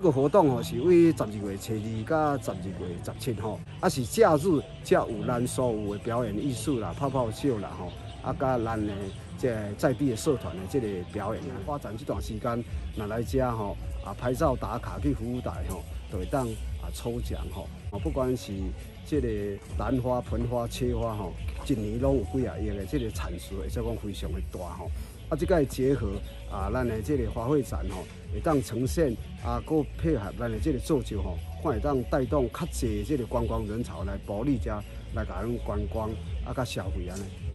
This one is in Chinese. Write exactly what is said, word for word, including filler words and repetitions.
个活动吼是为十二月初二到十二月十七吼，啊是假日才有咱所有的表演艺术啦、泡泡秀啦吼，啊甲咱的这在地的社团的这个表演啊，发展这段时间，若来遮吼啊拍照打卡去服务台吼，就会当啊抽奖吼，啊不管是这个兰花、盆花、切花吼，一年拢有几啊亿的这个产出，会说讲非常的大吼。啊，这个结合啊，咱的这个花卉展吼，会当呈现啊，佮配合咱的这个做酒吼，看会当带动较济这个观光人潮来保利遮来甲咱观光啊，甲消费安尼。